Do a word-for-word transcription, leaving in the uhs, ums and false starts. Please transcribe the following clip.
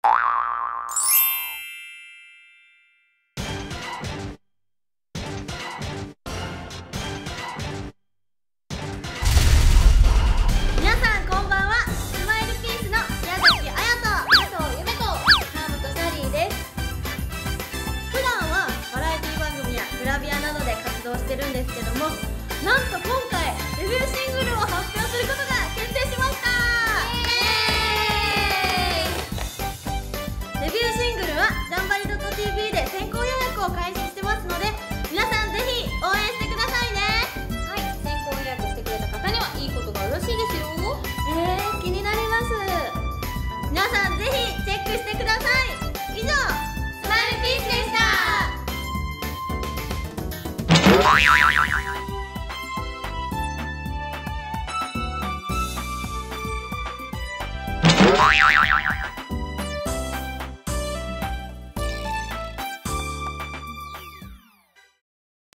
皆さんこんばんは。スマイルピースの矢崎彩と加藤ゆめと川本サリーです。普段はバラエティ番組やグラビアなどで活動してるんですけども、なんと今回デビューシングルを発表することが決定しました。デビューシングルはジャンバリ .tv で先行予約を開始してますので、皆さんぜひ応援してくださいね。 はい、先行予約してくれた方にはいいことがあるらしいですよ。 えー、気になります。皆さんぜひチェックしてください。以上、スマイルピースでした。